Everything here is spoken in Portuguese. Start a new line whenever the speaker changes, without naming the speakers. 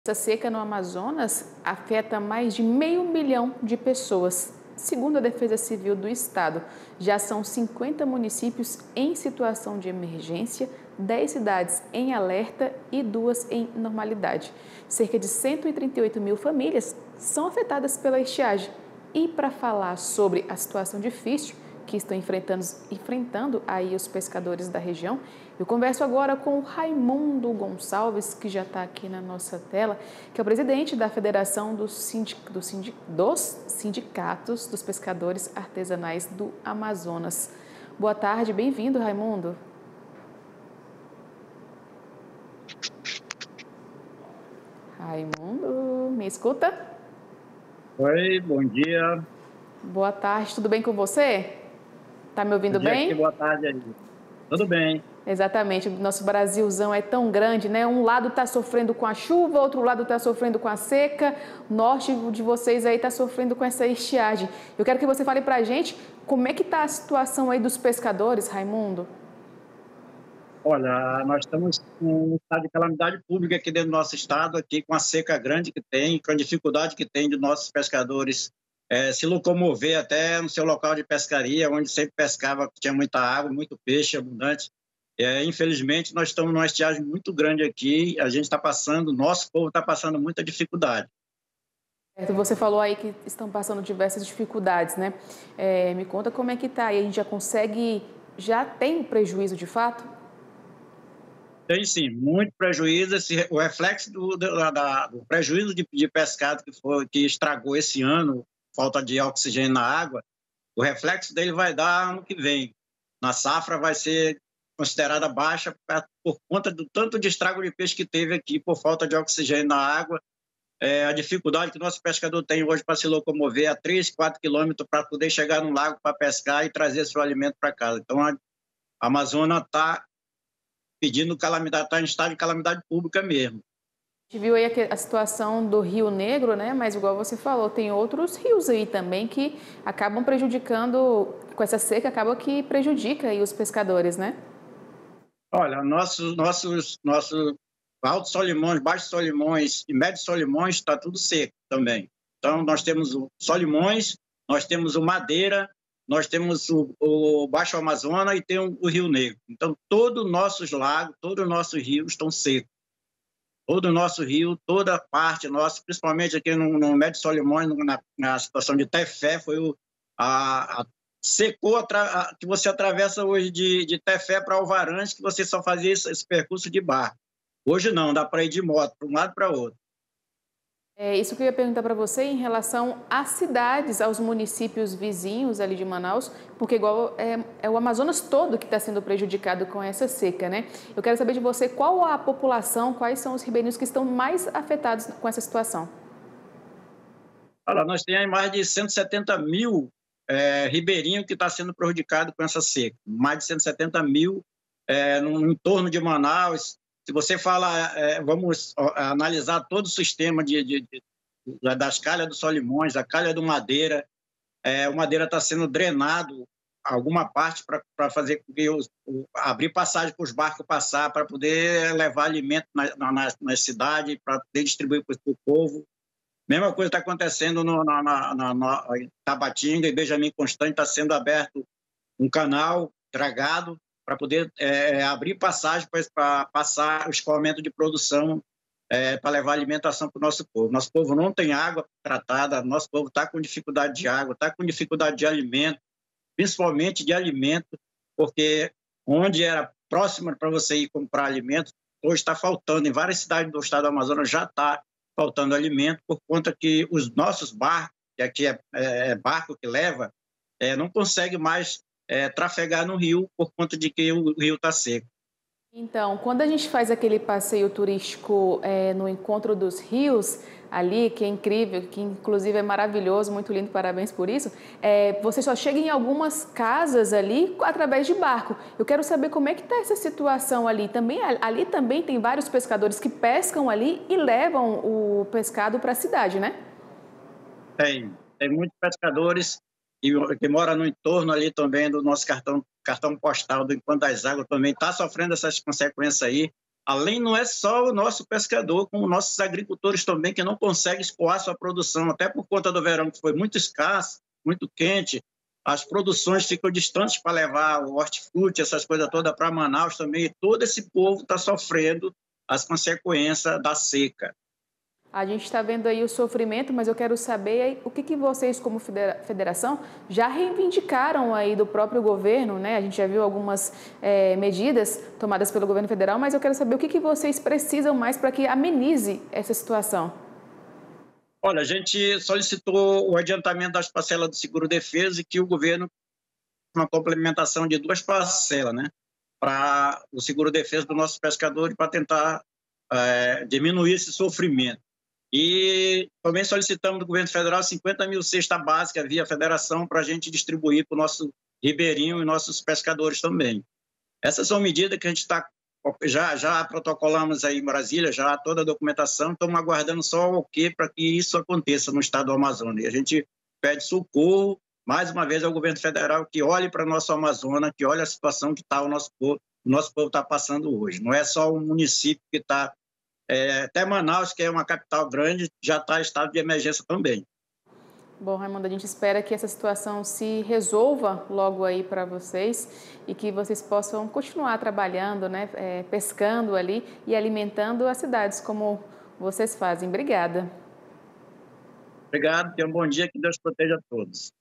Essa seca no Amazonas afeta mais de 500 mil de pessoas. Segundo a Defesa Civil do Estado, já são 50 municípios em situação de emergência, 10 cidades em alerta e 2 em normalidade. Cerca de 138 mil famílias são afetadas pela estiagem. E para falar sobre a situação difícil que estão enfrentando aí os pescadores da região, eu converso agora com o Raimundo Gonçalves, que já está aqui na nossa tela, que é o presidente da Federação dos Sindicatos dos Pescadores Artesanais do Amazonas. Boa tarde, bem-vindo, Raimundo. Raimundo, me escuta?
Oi, bom dia.
Boa tarde, tudo bem com você? Tá me ouvindo
Bom dia
bem?
aqui, boa tarde aí. Tudo bem.
Exatamente, o nosso Brasilzão é tão grande, né? Um lado está sofrendo com a chuva, outro lado está sofrendo com a seca, o norte de vocês aí está sofrendo com essa estiagem. Eu quero que você fale para a gente como é que está a situação aí dos pescadores, Raimundo?
Olha, nós estamos com um estado de calamidade pública aqui dentro do nosso estado, aqui com a seca grande que tem, com a dificuldade que tem de nossos pescadores se locomover até no seu local de pescaria, onde sempre pescava, tinha muita água, muito peixe abundante. Infelizmente, nós estamos numa estiagem muito grande aqui, a gente está passando, nosso povo está passando muita dificuldade.
Você falou aí que estão passando diversas dificuldades, né? Me conta como é que está aí, a gente já tem prejuízo de fato?
Tem sim, muito prejuízo. O reflexo do prejuízo de pescado que estragou esse ano, falta de oxigênio na água, o reflexo dele vai dar ano que vem. Na safra vai ser considerada baixa por conta do tanto de estrago de peixe que teve aqui por falta de oxigênio na água. A dificuldade que o nosso pescador tem hoje para se locomover a 3, 4 quilômetros para poder chegar no lago para pescar e trazer seu alimento para casa. Então, a Amazônia está pedindo calamidade, está em estado de calamidade pública mesmo.
A gente viu aí a situação do Rio Negro, né? Mas igual você falou, tem outros rios aí também que acabam prejudicando, com essa seca, acaba que prejudica aí os pescadores, né?
Olha, nossos Altos Solimões, Baixos Solimões e Médios Solimões está tudo seco também. Então, nós temos o Solimões, nós temos o Madeira, nós temos o Baixo Amazonas e tem o Rio Negro. Então, todos os nossos lagos, todos os nossos rios estão secos. Todo o nosso rio, toda a parte nossa, principalmente aqui no Médio Solimões, na situação de Tefé, secou que você atravessa hoje de Tefé para Alvarães, que você só fazia esse percurso de barco. Hoje não, dá para ir de moto, para um lado para outro.
É isso que eu ia perguntar para você em relação às cidades, aos municípios vizinhos ali de Manaus, porque igual é o Amazonas todo que está sendo prejudicado com essa seca, né? Eu quero saber de você qual a população, quais são os ribeirinhos que estão mais afetados com essa situação.
Olha, nós temos mais de 170 mil ribeirinhos que estão sendo prejudicados com essa seca. Mais de 170 mil no entorno de Manaus. Se você fala, vamos analisar todo o sistema das calhas do Solimões, a calha do Madeira, o Madeira está sendo drenado alguma parte para fazer com que abrir passagem para os barcos passar, para poder levar alimento na cidade, para poder distribuir para o povo. Mesma coisa está acontecendo em Tabatinga e Benjamin Constant, está sendo aberto um canal dragado para poder abrir passagem para passar o escoamento de produção para levar alimentação para o nosso povo. Nosso povo não tem água tratada, nosso povo está com dificuldade de água, está com dificuldade de alimento, principalmente de alimento, porque onde era próximo para você ir comprar alimento, hoje está faltando. Em várias cidades do estado do Amazonas já está faltando alimento por conta que os nossos barcos, que aqui é barco que leva, não consegue mais trafegar no rio por conta de que o rio está seco.
Então, quando a gente faz aquele passeio turístico no Encontro dos Rios, ali, que é incrível, que inclusive é maravilhoso, muito lindo, parabéns por isso, você só chega em algumas casas ali através de barco. Eu quero saber como é que está essa situação ali. Ali também tem vários pescadores que pescam ali e levam o pescado para a cidade, né?
Tem muitos pescadores que moram no entorno ali também do nosso cartão postal do Encontro das Águas, também está sofrendo essas consequências aí. Além, não é só o nosso pescador, como nossos agricultores também, que não conseguem escoar sua produção, até por conta do verão, que foi muito escasso, muito quente, as produções ficam distantes para levar o hortifruti, essas coisas todas para Manaus também, e todo esse povo está sofrendo as consequências da seca.
A gente está vendo aí o sofrimento, mas eu quero saber aí, o que que vocês, como federação, já reivindicaram aí do próprio governo, né? A gente já viu algumas medidas tomadas pelo governo federal, mas eu quero saber o que que vocês precisam mais para que amenize essa situação.
Olha, a gente solicitou o adiantamento das parcelas do seguro-defesa e que o governo, uma complementação de 2 parcelas, né, para o seguro-defesa do nosso pescador, para tentar diminuir esse sofrimento. E também solicitamos do governo federal 50 mil cestas básicas via federação para a gente distribuir para o nosso ribeirinho e nossos pescadores também. Essas são medidas que a gente está já protocolamos aí em Brasília, já toda a documentação, estamos aguardando só o ok para que isso aconteça no estado do Amazonas. E a gente pede socorro, mais uma vez, ao governo federal que olhe para o nosso Amazonas, que olhe a situação que está o nosso povo está passando hoje. Não é só um município que está, até Manaus, que é uma capital grande, já está em estado de emergência também.
Bom, Raimundo, a gente espera que essa situação se resolva logo aí para vocês e que vocês possam continuar trabalhando, né, pescando ali e alimentando as cidades como vocês fazem. Obrigada.
Obrigado, tenha um bom dia, que Deus proteja a todos.